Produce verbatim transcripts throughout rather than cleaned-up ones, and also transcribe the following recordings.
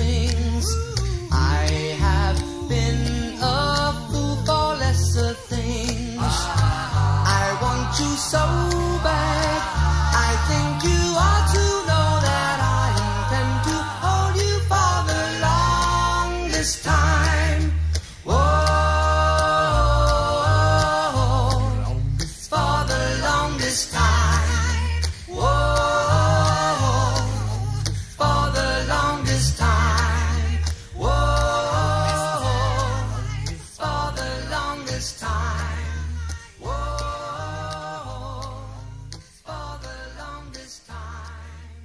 things. I have been a fool for lesser things. I want you so bad. I think you ought to know that I intend to hold you for the longest time. Whoa, for the longest time. Whoa, for the longest time. Whoa, for the longest time. Whoa, for the longest time.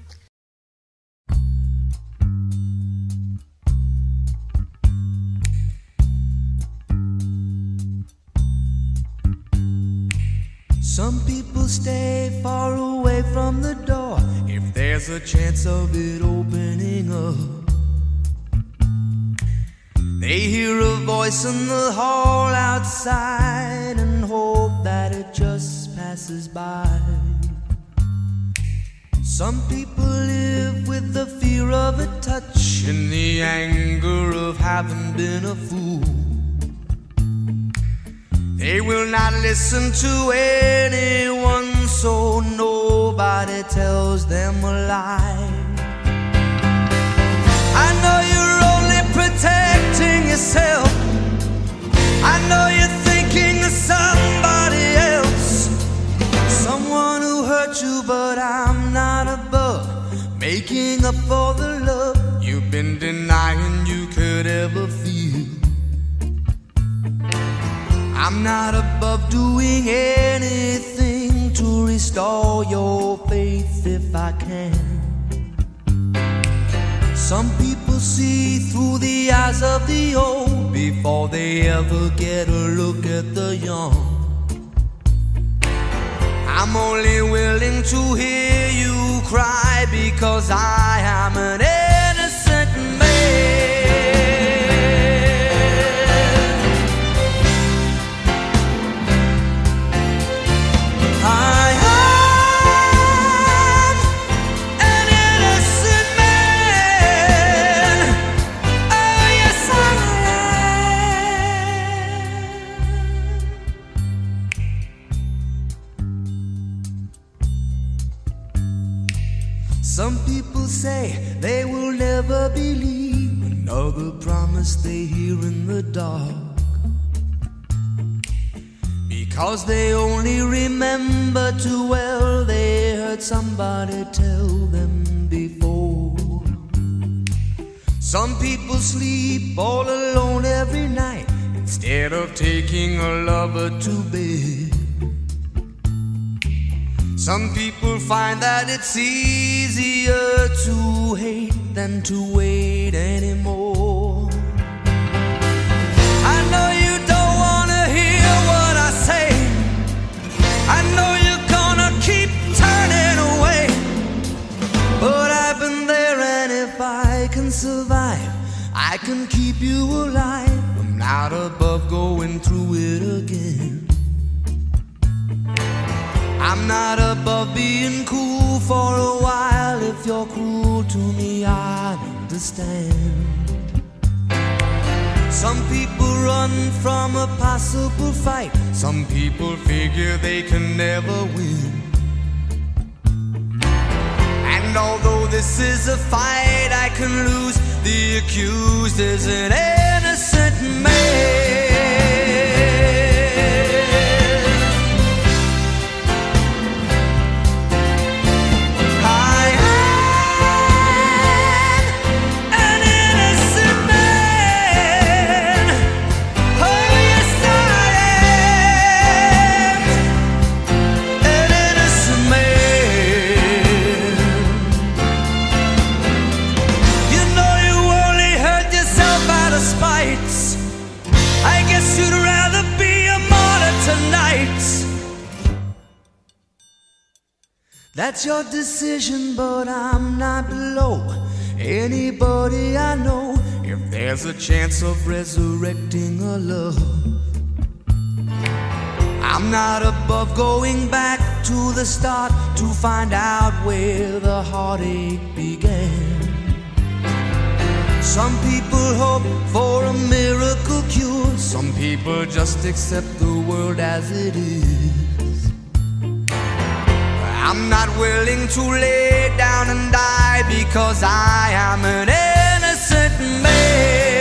Some people stay far away from the door if there's a chance of it opening up. They hear a voice in the hall outside and hope that it just passes by. Some people live with the fear of a touch and the anger of having been a fool. They will not listen to anyone, so nobody tells them a lie. I know you're only protecting yourself. I know you're thinking of somebody else, someone who hurt you, but I'm not above making up for the love you've been denying you could ever feel. I'm not above doing anything to restore your faith if I can. Some people see through the eyes of the old before they ever get a look at the young. I'm only willing to hear you cry because I am an innocent man. I am an innocent man. Oh, yes, I am. Some people say they will never believe another promise they hear in the dark, because they only remember too well they heard somebody tell them before. Some people sleep all alone every night instead of taking a lover to bed. Some people find that it's easier to hate than to wait anymore. I know you don't wanna hear what I say. I know you're gonna keep turning away, but I've been there, and if I can survive, I can keep you alive. I'm not above going through it again. I'm not above being cool for a while. If you're cruel to me, I understand. Some people run from a possible fight. Some people figure they can never win. And although this is a fight I can lose, the accused is an innocent man. That's your decision, but I'm not below anybody I know. If there's a chance of resurrecting a love, I'm not above going back to the start to find out where the heartache began. Some people hope for a miracle cure. Some people just accept the world as it is. I'm not willing to lay down and die because I am an innocent man.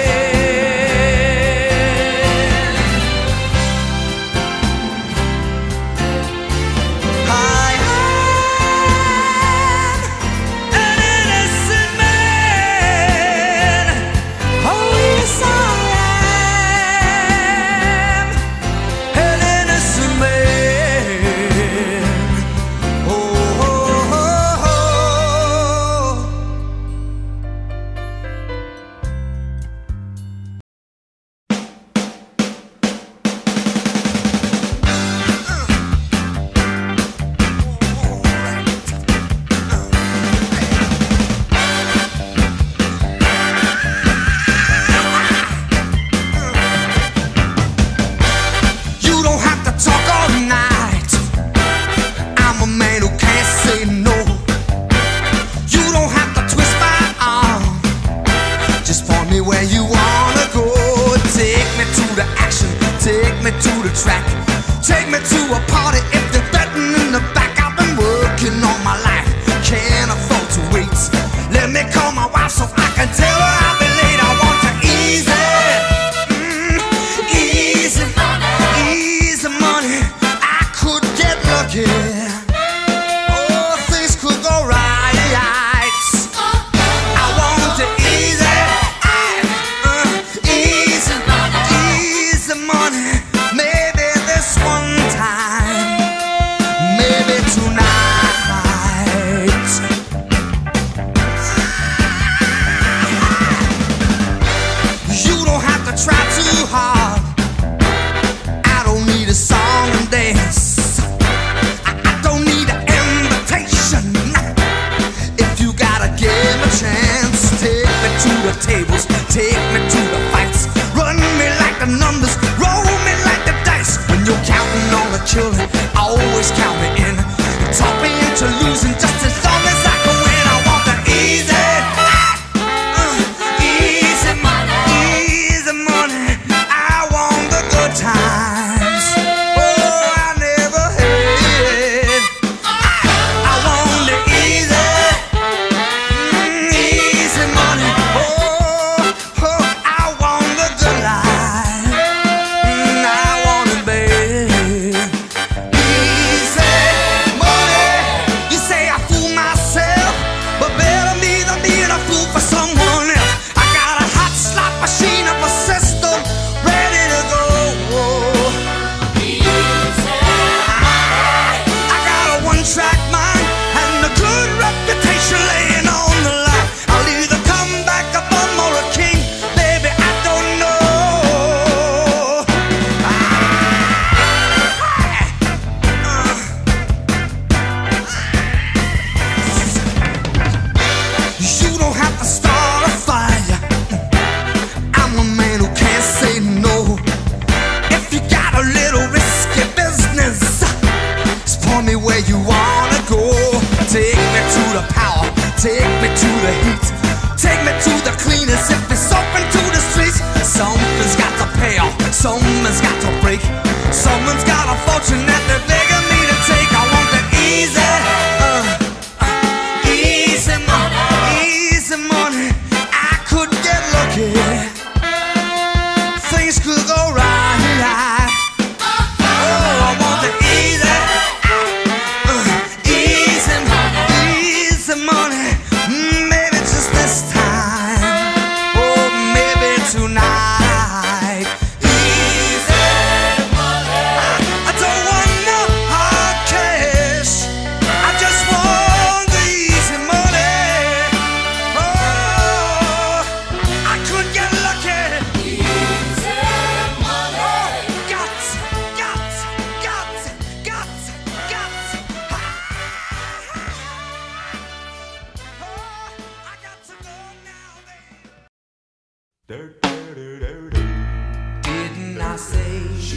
Didn't I say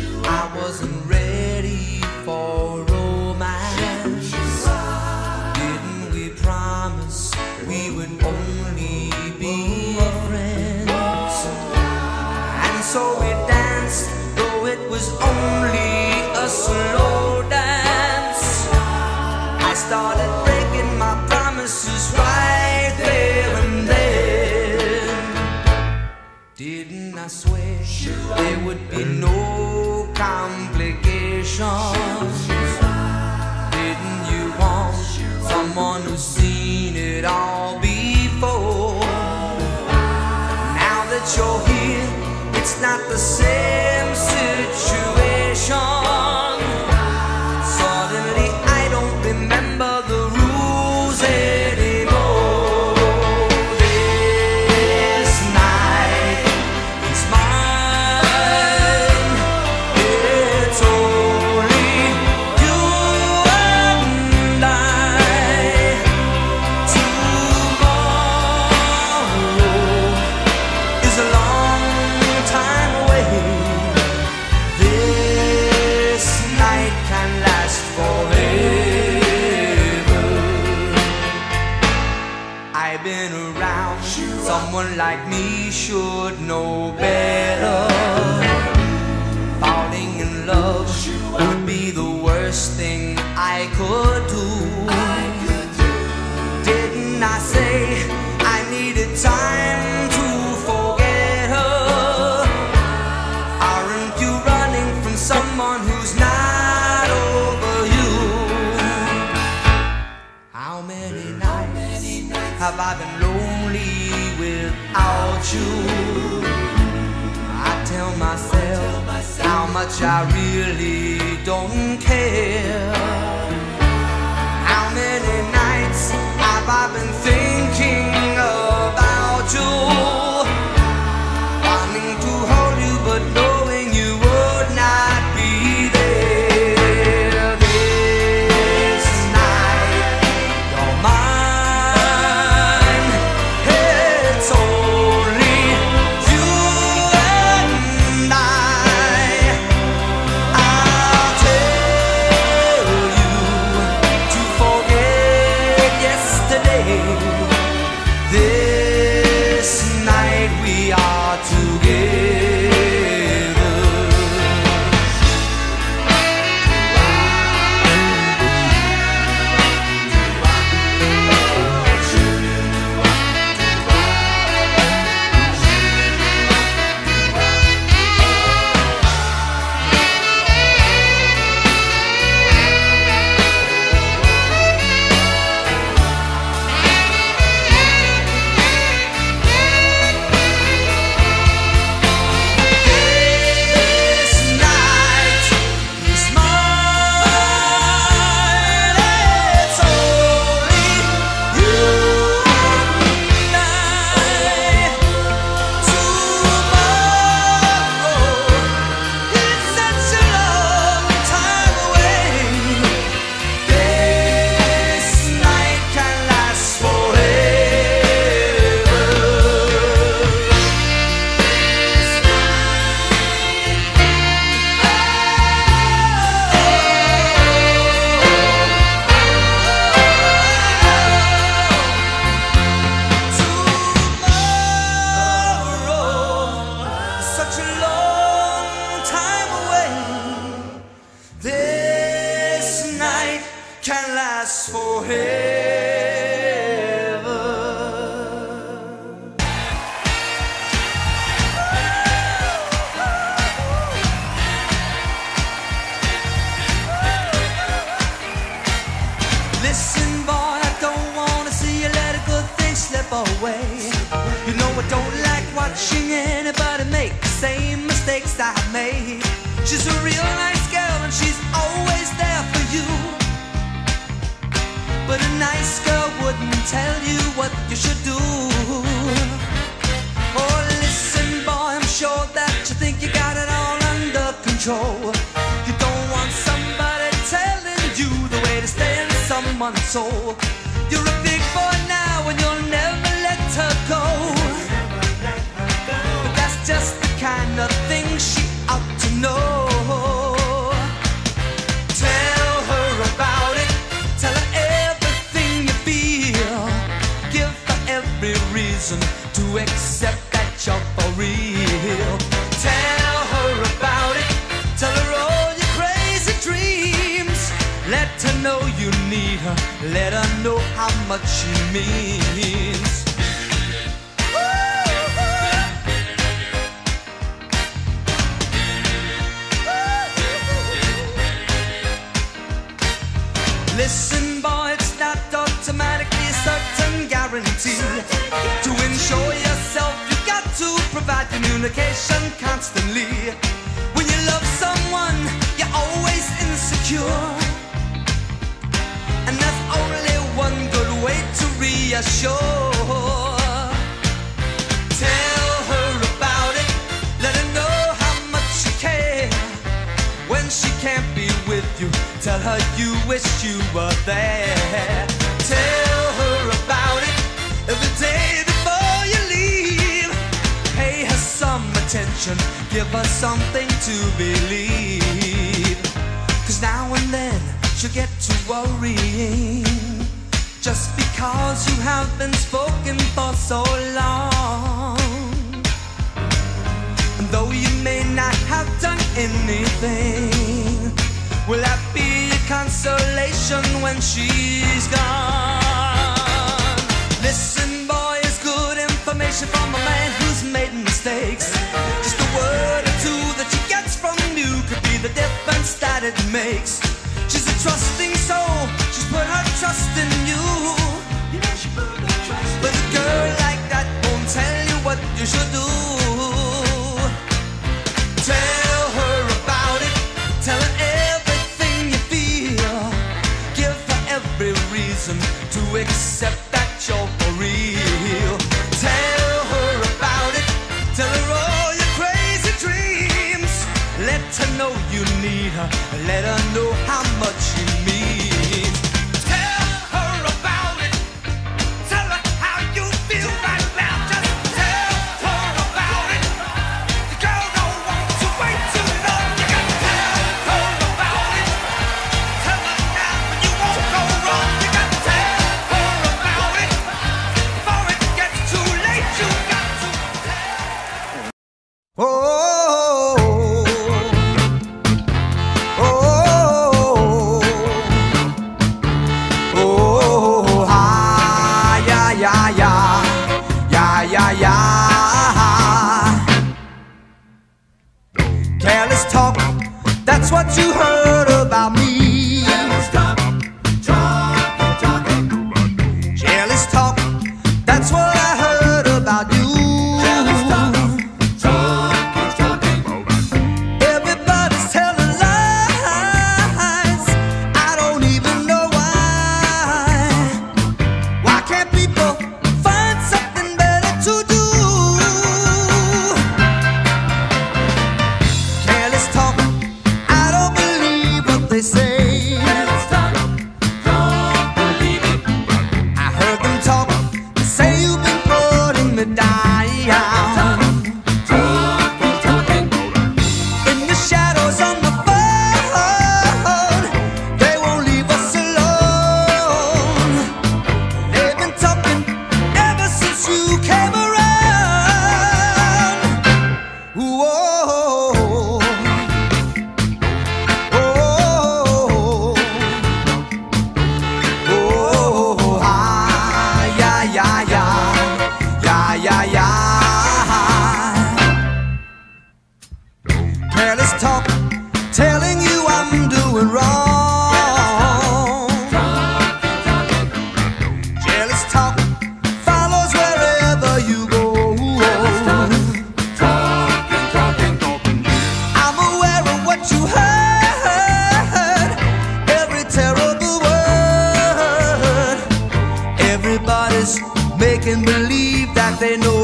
I wasn't ready for romance? Didn't we promise we would only be friends? Didn't I swear there would be no complications? Didn't you want someone who's seen it all before? Now that you're here, it's not the same situation. Suddenly I don't remember the rules anymore. This night is mine. It's only you and I. Tomorrow is a long time away. This night can last forever. I've been around, someone like me should know better. Falling in love would be the worst thing I could do. Didn't I say I needed time to forget her? Aren't you running from someone who's not over you? How many nights have I been lonely without you? I tell myself how much I really don't care. How many nights have I been thinking about you? Wanting to hold you but knowing you would not be there. This night you're mine. It's only you and I. I'll tell you to forget yesterday. This night we are together. This night is mine. It's only you and I. Tomorrow is such a long time away. This night can last forever. Tomorrow is such a long time away. This night can last forever. Listen, boy, I don't wanna see you let a good thing slip away. You know I don't like watching anybody make the same mistakes I made. She's a real nice girl and she's always there for you. But a nice girl wouldn't tell you what you should do. Oh, listen, boy, I'm sure that you think you got it all under control. You don't want somebody telling you the way to stay in someone's soul. You're a big boy now and you'll never let her go. But that's just the kind of thing she ought to know. Tell her about it. Tell her everything you feel. Give her every reason to accept that you're for real. Tell her about it. Tell her all your crazy dreams. Let her know you need her. Let her know how much she means. provide communication constantly. When you love someone, you're always insecure, and there's only one good way to reassure. Tell her about it, let her know how much you care. When she can't be with you, tell her you wish you were there. Tell her about it every day before you leave. Pay her some attention, give her something to believe. Cause now and then she'll get to worrying, just because you have been spoken for so long. And though you may not have done anything, will that be a consolation when she's gone? Listen, boy, it's good information from a man who's made mistakes. Just a word or two that she gets from you could be the difference that it makes. She's a trusting soul, she's put her trust in you. You know she put her trust in you. But a girl like that won't tell you what you should do. Tell her about it, tell her everything you feel. Give her every reason to accept that you're for real. Tell her about it, tell her all your crazy dreams. Let her know you need her, let her know how much you mean. Tell her about it, tell her how you feel right now. Just tell her about it. The girl don't want to wait too long. You gotta tell her about it. Tell her now and you won't go wrong. You gotta tell her about it before it gets too late. You got to tell. Oh. Careless talk, that's what you heard about me. Careless talk, talking, talking. Careless talk, that's what I heard about you. Careless talk, talking, talking. Everybody's telling lies, I don't even know why. Why can't people find something better to do? They say, careless talk, don't believe it. I heard them talk, say you've been putting me down. Talking, talking. In the shadows on the phone, they won't leave us alone. They've been talking ever since you came around. Whoa. Careless talk, telling you I'm doing wrong. Careless talk follows wherever you go. I'm aware of what you heard, every terrible word. Everybody's making believe that they know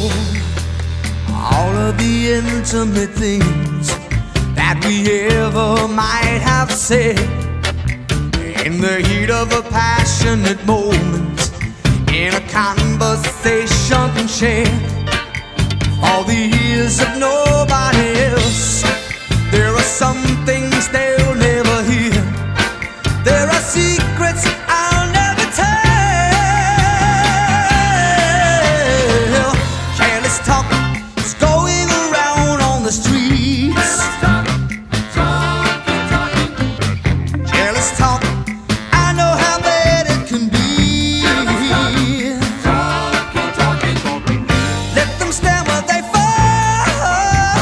all of the intimate things that we ever might have said in the heat of a passionate moment, in a conversation shared all the years of nobody else. There are some things they'll never hear. There are secrets I'll never tell. Careless talk is going around on the streets. Careless talk, I know how bad it can be. Let them stand where they fall.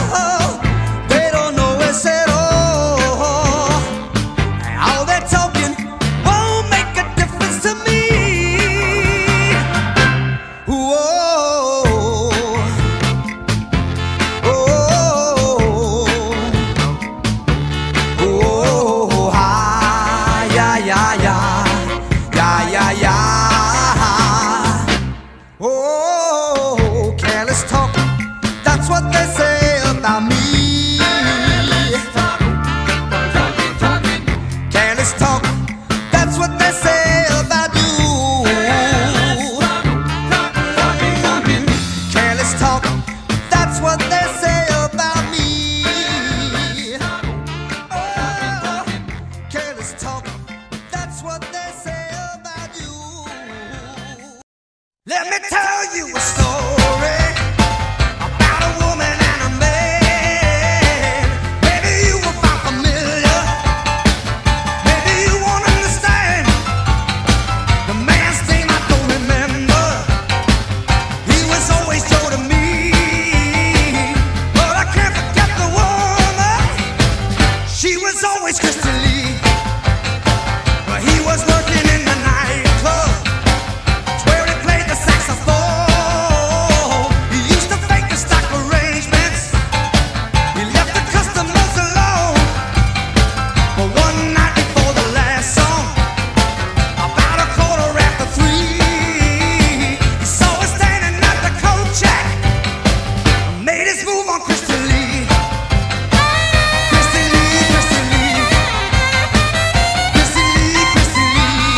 that's what they say about me. Careless talk, that's what they say about you. Careless talk, that's what they say about me. Oh, careless talk, that's what they say about you. Let me tell you a story about a woman and a man. Maybe you will find familiar. Maybe you won't understand. The man's name I don't remember. He was always Joe to me. But I can't forget the woman. She was always Christy Lee. But he was working in the nightclub. It's where he played the saxophone. He used to fake the stock arrangements. He left the customers alone. But one night before the last song, about a quarter after three, he saw her standing at the coat check and made his move on Christy Lee. Christy Lee, Christy Lee. Christy Lee, Christy Lee.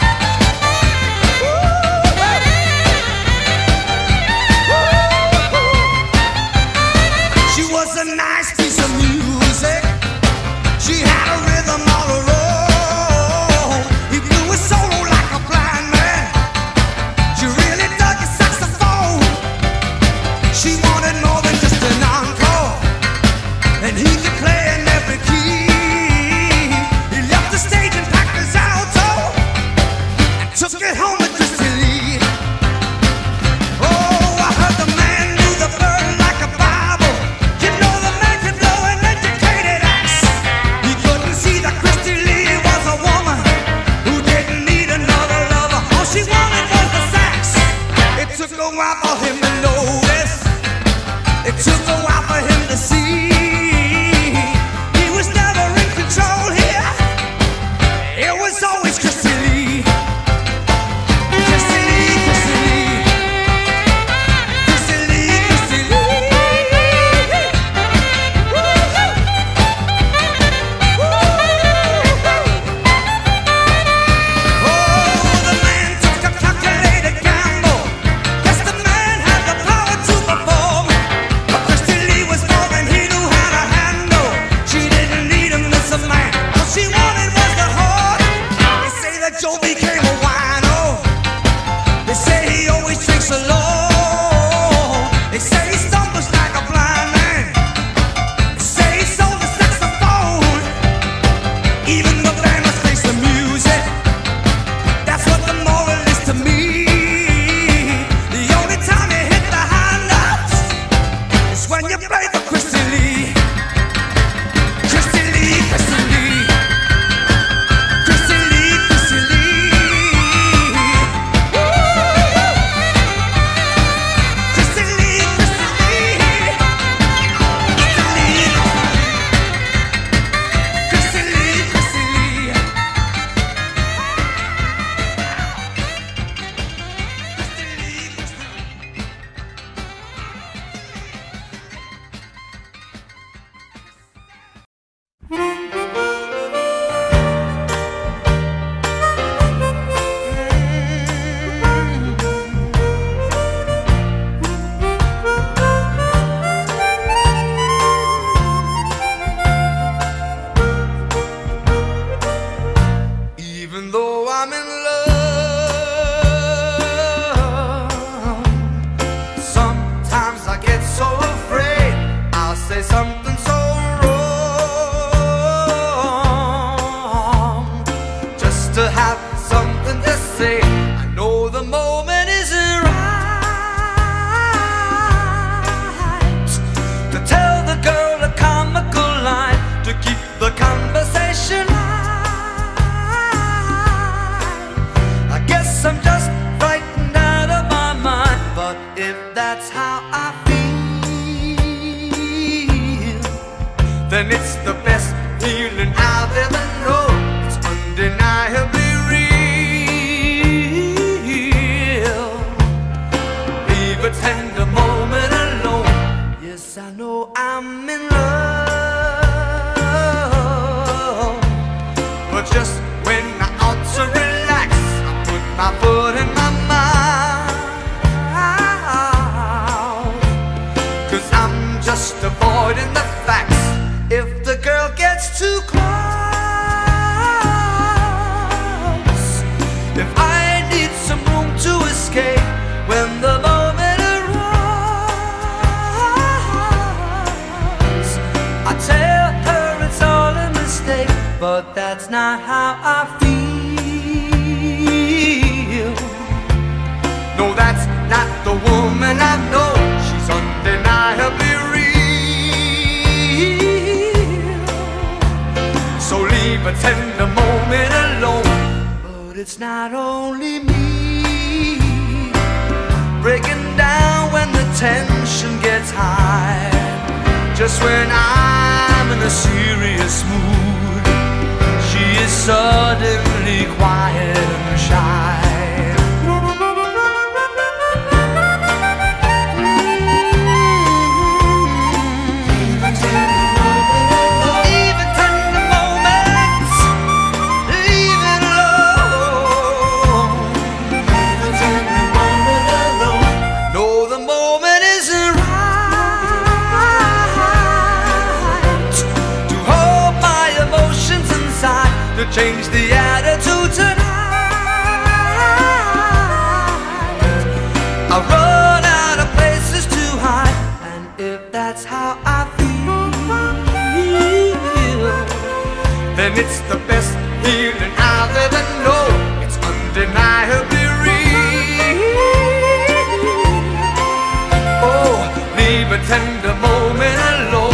She was a nice piece of music. She had a rhythm all her own. He blew a solo like a blind man. She really dug his saxophone. She wanted more than just an encore, and he could play in every key. He left the stage and packed his alto and took it home with Christy Lee. Oh, I heard the man knew the bird like a Bible. You know the man could blow an educated axe. He couldn't see that Christy Lee was a woman who didn't need another lover. All she wanted was the sax. It took a while for him to notice. It took a while for him to see. He was never in control here. It was always Christy Lee. Christy Lee, Christy Lee. Christy Lee, Christy Lee. Woo-hoo. Oh, the man took a calculated gamble. Yes, the man had the power to perform. But Christy Lee was more than he knew how to handle. She didn't need him as a man. All she wanted was the heart. They say that Joe became a wino. They say he always drinks alone. They say he stumbles like a blind man. They say he sold the saxophone. Even the band must face the music. That's what the moral is to me. The only time you hit the high notes is when you play for Christy Lee. Christy Lee, Christy Lee. Christy Lee, Christy Lee. Woo-hoo. Christy Lee, Christy Lee. Christy Lee. Christy Lee, Christy Lee. Christy Lee, Christy Lee. Even though I'm in love, sometimes I get so afraid I'll say something so wrong just to have something to say. I know the moment isn't right to tell the girl a comical line to keep the conversation light. I guess I'm just frightened out of my mind, but if that's how I feel, then it's the best feeling I've ever known. It's undeniably real. Leave a tender moment alone. Yes, 'cause I know I'm in love. But just when I ought to relax, I put my foot in my mouth, 'cause I'm just avoiding the facts. If the girl gets too close, if I need some room to escape when the moment arrives, I tell her it's all a mistake, but that's not how I feel. No, that's not the woman I know. She's undeniably real. So leave a tender moment alone. But it's not only me breaking down when the tension gets high. Just when I'm in a serious mood, she is suddenly quiet and shy. Change the attitude tonight. I run out of places to hide, and if that's how I feel, then it's the best feeling I've ever known. It's undeniably real. Oh, leave a tender moment alone.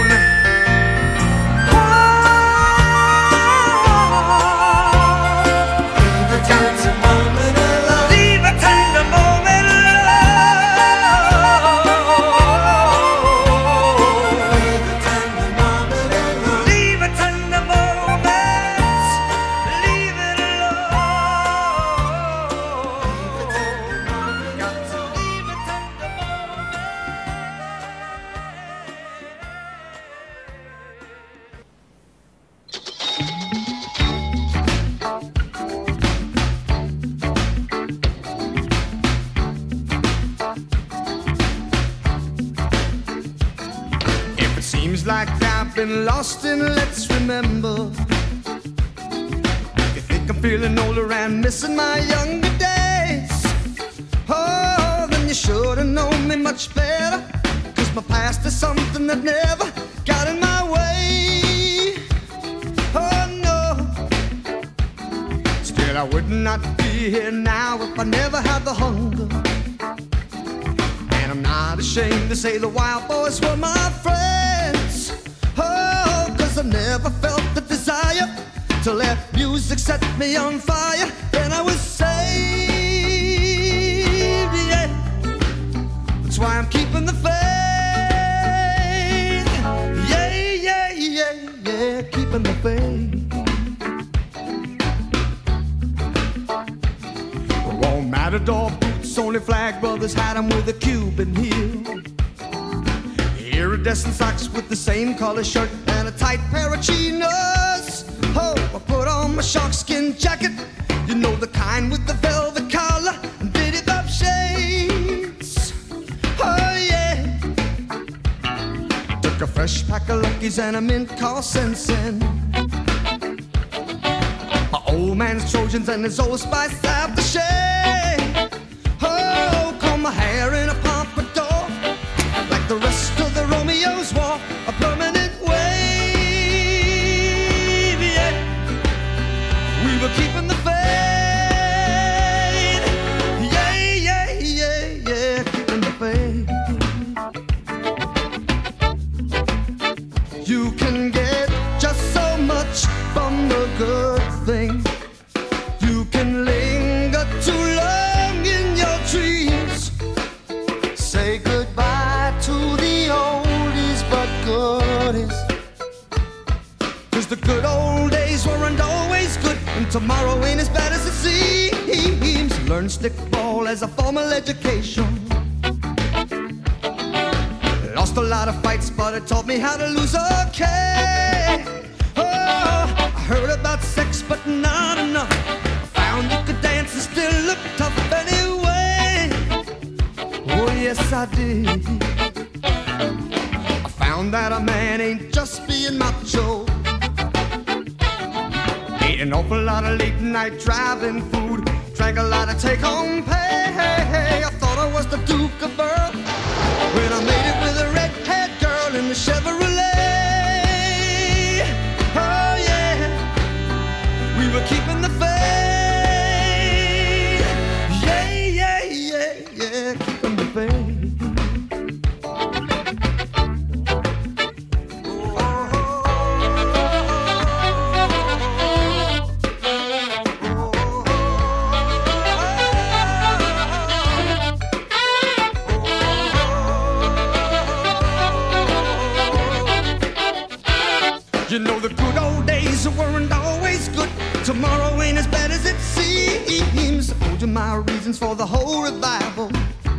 Like I've been lost in Let's Remember. You think I'm feeling older and missing my younger days? Oh, then you should have known me much better, 'cause my past is something that never got in my way. Oh no, still I would not be here now if I never had the hunger. And I'm not ashamed to say the Wild Boys were my friends. Oh, 'cause I never felt the desire to let music set me on fire. Then I was saved, yeah. That's why I'm keeping the faith. Yeah, yeah, yeah, yeah, keeping the faith. Won't Matador boots, only Flag Brothers had them with a Cuban heel. Iridescent socks with the same color shirt and a tight pair of chinos. Oh, I put on my sharkskin jacket, you know, the kind with the velvet collar and bitty bob shades. Oh yeah, took a fresh pack of Luckies and a mint called Sensen. My old man's Trojans and his old Spice aftershave. Oh, comb my hair in a pompadour, like the rest of the Romeos wore a permanent wave, yeah. We were keeping the faith, yeah, yeah, yeah, yeah, keeping the faith. You can get just so much from the good thing. You can linger too long in your dreams. Say goodbye to the oldies but goodies, 'cause the good old days weren't always good, and tomorrow ain't as bad as it seems. Learn stickball as a formal education. Lost a lot of fights, but it taught me how to lose okay. Oh, I heard about sex, but not enough. I found you could dance and still look tough anyway. Oh, yes, I did. I found that a man ain't just being macho. Ate an awful lot of late night driving food. Drank a lot of take-home pay. I thought I was the Duke of Earl when I made it with a red-haired girl in the Chevrolet. Oh yeah, we were keeping the faith. Yeah, yeah, yeah, yeah, keeping the faith. You know the good old days weren't always good. Tomorrow ain't as bad as it seems. I told you my reasons for the whole revival.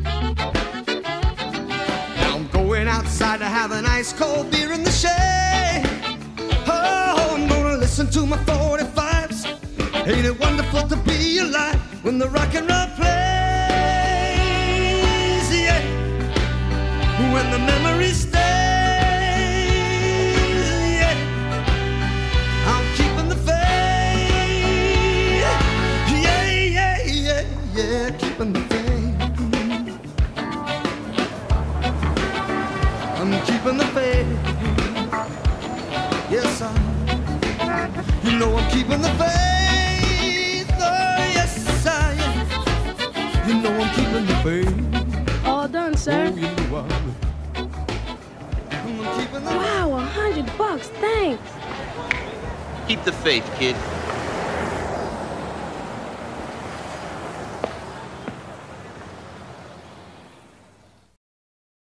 Now I'm going outside to have an ice cold beer in the shade. Oh, I'm gonna listen to my forty-fives. Ain't it wonderful to be alive when the rock and roll plays? Yeah, when the memories stay. Yeah, keeping the faith. I'm keeping the faith. Yes, I. You know I'm keeping the faith. Oh, yes, I am. You know I'm keeping the faith. All done, sir. Oh, you know I'm keeping the wow, a hundred bucks. Thanks. Keep the faith, kid.